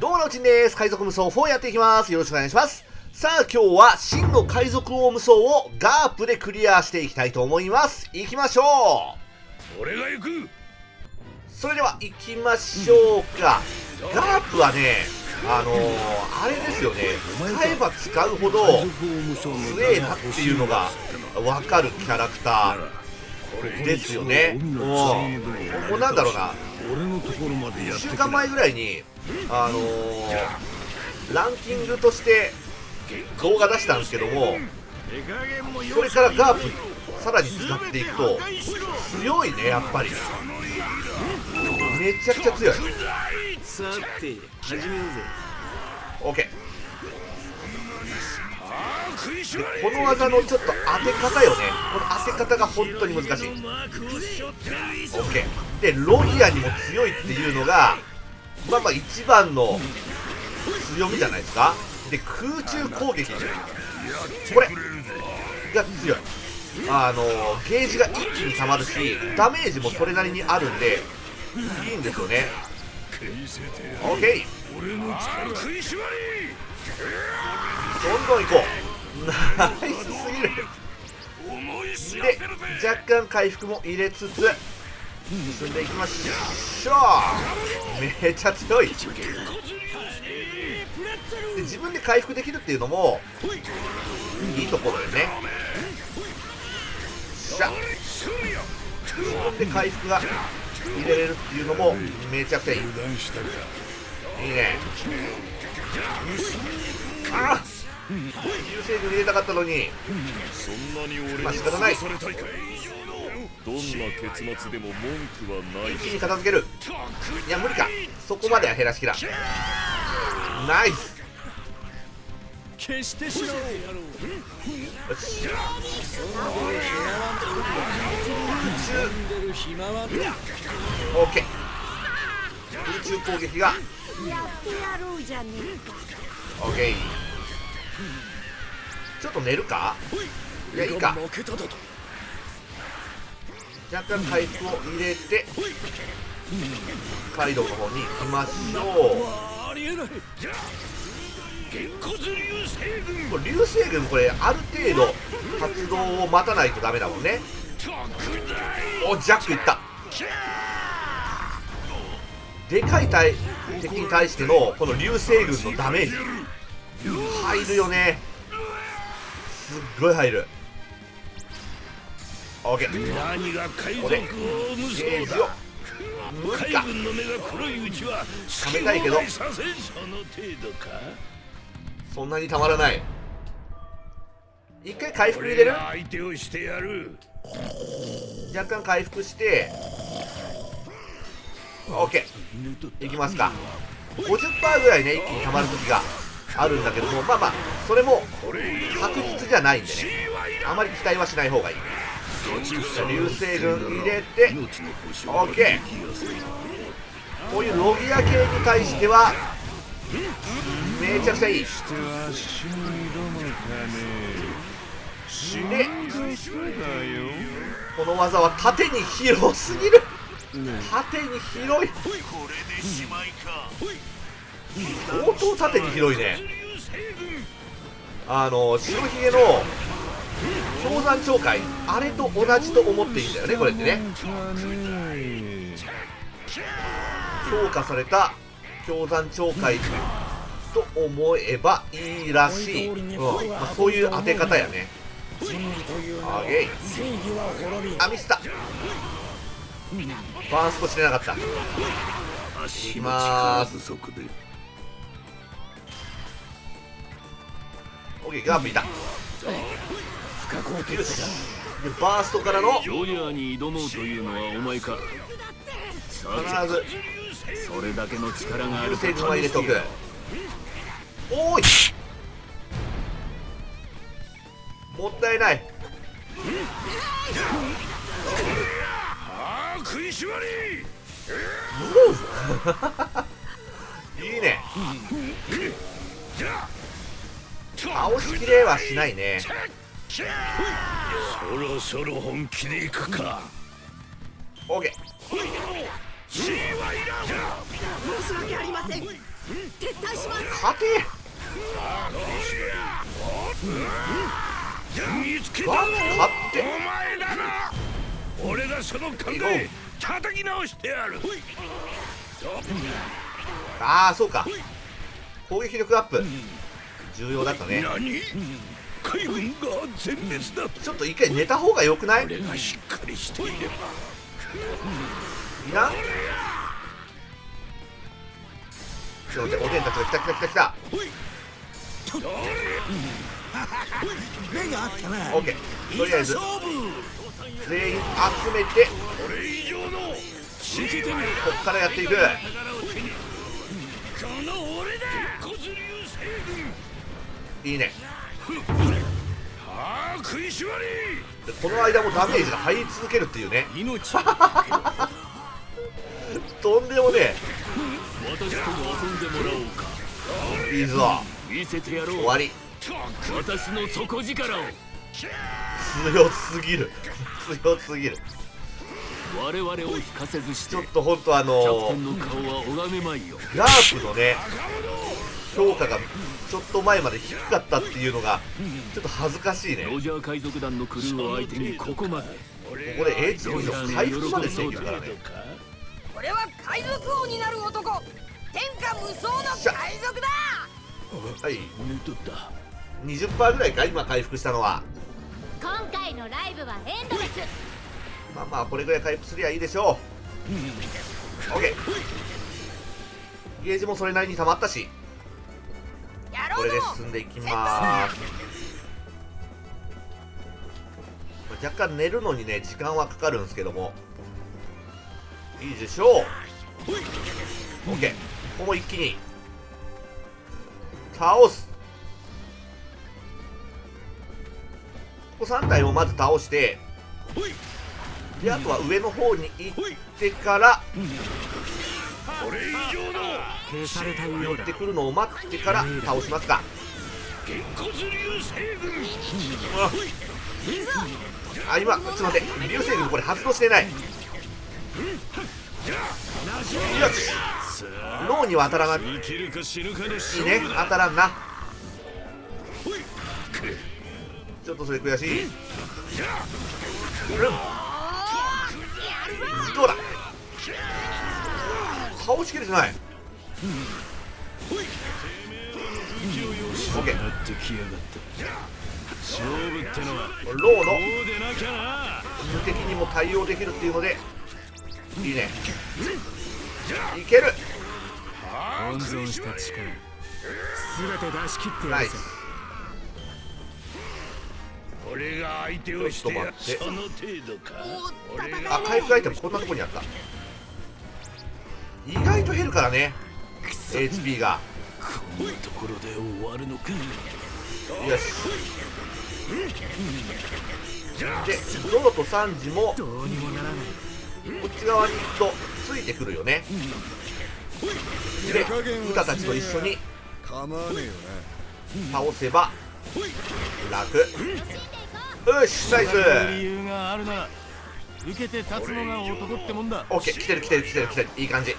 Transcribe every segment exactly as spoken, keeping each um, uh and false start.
どうもなおちんです。海賊無双フォーやっていきます。よろしくお願いします。さあ今日は真の海賊王無双をガープでクリアしていきたいと思います。行きましょう。俺が行く。 それでは行きましょうか。ガープはね、あのー、あれですよね、使えば使うほど強えなっていうのが分かるキャラクターですよね。うん、もうなんだろうな、いっしゅうかんまえぐらいに、あのー、ランキングとして動画出したんですけども、それからガープさらに使っていくと強いね、やっぱりめちゃくちゃ強い。 さて始めようぜ。 OK でこの技のちょっと当て方よね。この当て方が本当に難しい。 OK でロギアにも強いっていうのがまあまあ一番の強みじゃないですか。で空中攻撃これが強い。あのゲージが一気に溜まるしダメージもそれなりにあるんでいいんですよね。 OK どんどん行こう。ナイスすぎる。で若干回復も入れつつ進んでいきましょう。めっちゃ強い。で自分で回復できるっていうのもいいところよね。しゃ自分で回復が入れれるっていうのもめちゃくちゃいい。いいね。あっ流星群入れたかったのにまあ仕方ない。 どんな結末でも文句はない。 一気に片付ける。いや無理か、そこまでは減らしきらん。ナイス。 消してしまおう。 よしオッケー。空中攻撃がオッケー。ちょっと寝るか。いやいいか。若干回復を入れてカイドウの方に行きましょう。これ流星群これある程度発動を待たないとダメだもんね。おジャックいった。でかい対敵に対してのこの流星群のダメージ入るよね。すっごい入る。 OK これゲージを無理か。ためたいけどそんなにたまらない。一回回復入れる。若干回復してOK いきますか。 ごじゅっパーセント ぐらいね一気にたまる時があるんだけども、まあまあそれも確実じゃないんでね、あまり期待はしない方がいい。流星群入れて OK。 こういうロギア系に対してはめちゃくちゃいい。でこの技は縦に広すぎる。縦に広い。相当縦に広いね。あの白ひげの氷山鳥海あれと同じと思っていいんだよねこれってね。強化された氷山鳥海と思えばいいらしい、うんまあ、そういう当て方やね。あげいあミスった。バーストしてなかった。いきまーす。オッケーガープいた。よしでバーストからのジョニアに挑もうというのはお前か。 必ずそれだけの力がある。 流星群は入れておく。おーいもったいない。 ああ食いしばりいいね。倒しきれはしないね。 そろそろ本気でいくか。 オーケー。 申し訳ありません。 撤退します。 勝て見つけたガぞ。 ープ勝ってお前だな。俺がその考え叩き直してやる。 ああそうか、攻撃力アップ重要だったね。 何？海軍が全滅だ。 ちょっと一回寝た方がよくない？ 俺がしっかりしていれば。 いらん？ちょっと待って、おでんたちが来た来た来た来た。 目があったな。 オッケー、とりあえず全員集めてこれ以上のこっからやっていく。 この俺だ。骨流星群。 いいね。 ああ食いしばり。 でこの間もダメージが入り続けるっていうね。 命とんでもね私とも遊んでもらおうか。 え。いいぞ。 見せてやろう。 終わり。 私の底力を。 強すぎる強すぎる。 我々を引かせずしてちょっとほんとあキャプのテンの顔は拝めまいよ。 ガープのね評価がちょっと前まで低かったっていうのがちょっと恥ずかしいね。こロジャー海賊団のクルーを相手にここまで。 こで エイチピー の回復までできるからね。 これは海賊王になる男、天下無双の海賊だ。 はい、 寝とった。 にじゅっパーセント ぐらいか今回復したのは。 今回のライブはエンドレス。 まあまあこれぐらい回復すりゃいいでしょう。 OK、 ゲージもそれなりに溜まったしこれで進んでいきまーす。若干寝るのにね時間はかかるんですけどもいいでしょう。 OK、 ここも一気に倒す。ここさん体をまず倒してであとは上の方に行ってからこれ以上の消されたようだ寄って。くるのを待ってから倒しますか。 骨流星群。 あ今ちょっと待って流星群これ発動してない。よし脳には当たらない。いい生きるか死ぬかのね勝負だ。 当たらんな。ちょっとそれ悔しい。うんどうだ倒しきれてない。オッケー。 なってきやがった。勝負ってのはローのこうでなきゃな。 無敵にも対応できるっていうのでいいね。いける。 温存した力すべて出し切ってやるぜ。 ナイス。 俺が相手をしてやる。 ちょっとその程度か。俺があ回復アイテムこんなとこにあった。意外と減るからね エイチピー が。 こんなところで終わるのか。 よしでゾロとサンジもどうにもならない。 こっち側に行くとついてくるよね。でウタたちと一緒に構わねえよ倒せば楽。よしナイス。 理由があるなら受けて立つのが男ってもんだ。 オッケー来てる来てる来てる来てるいい感じ。いい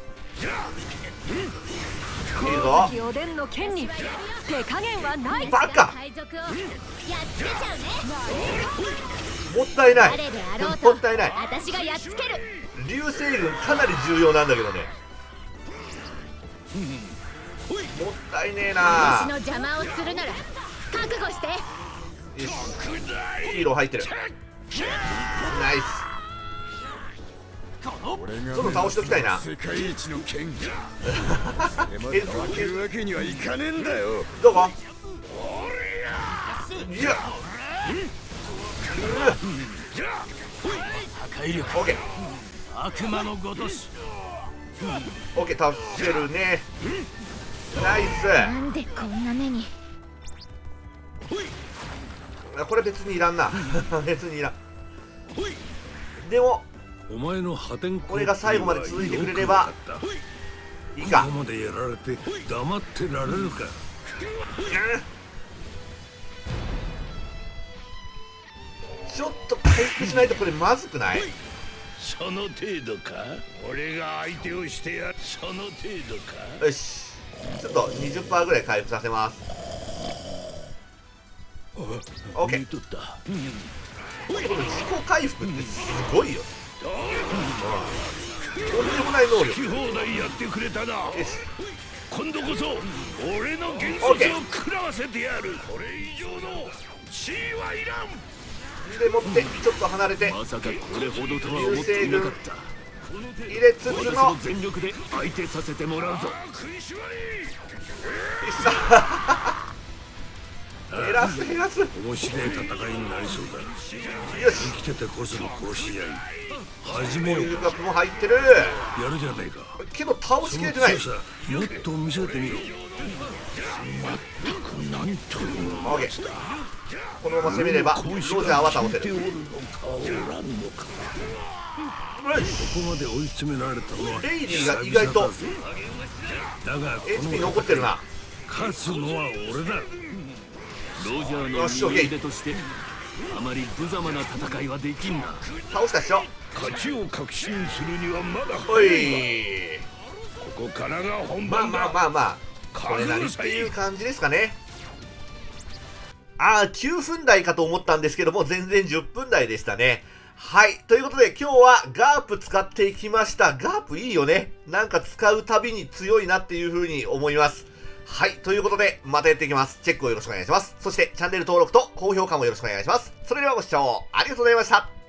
ぞ。 神おでんの剣に手加減はない。 バカ海賊をやっつけちゃうね。 もったいない誰であろうもとったいない。 私がやっつける。 流星群かなり重要なんだけどね。もったいねえな。 私の邪魔をするなら覚悟して。 よしヒーロー入ってる。ナイス。その倒しときたいな。 世界一の剣技え負けるわけにはいかねえんだよ。 どこいや破壊力オッケー悪魔のごとし。 オッケー助けるね。ナイなんでこんな目に。 ス。これ別にいらんな別にいらん。でもお前の破天荒これが最後まで続いてくれればいいか。 ここまでやられて黙ってられるか。 ちょっと回復しないとこれまずくない？ その程度か。俺が相手をしてやる。その程度か。 よしちょっと にじゅっパーセント ぐらい回復させます。オッケー。 とったこの自己回復ってすごいよ。とんでもない能力。 好き放題やってくれたな。 よし、 今度こそ俺の原則を食らわせてやる。これ以上の地位はいらん。 でもってちょっと離れてまさかこれほどとは思っていなかった。 入れつつの私も全力で相手させてもらうぞ。 食いしばり減らす減らす。よ面白い戦いになりそうだ。 し、 生きててこその殺し合い始めようか。 留学も入ってるやるじゃないか。 けど倒しそのきれてない。 強さもっと見せてみろ。まったくなんというオッケー。このまま攻めればロジャーは倒せる。よし、 ここまで追い詰められたのはレイリーが意外とだがエイチピー 残ってるな。 勝つのは俺だ。 ロジャーの右腕としてあまり無様な戦いはできんな。 倒したっしょ。 勝ちを確信するにはまだおい、 ここからが本まあ番だ。 まあまあまあ、これなりっていう感じですかね。ああ、きゅうふん台かと思ったんですけども、全然じゅっぷん台でしたね。はい。ということで、今日はガープ使っていきました。ガープいいよね。なんか使うたびに強いなっていう風に思います。はい。ということで、またやっていきます。チェックをよろしくお願いします。そして、チャンネル登録と高評価もよろしくお願いします。それではご視聴ありがとうございました。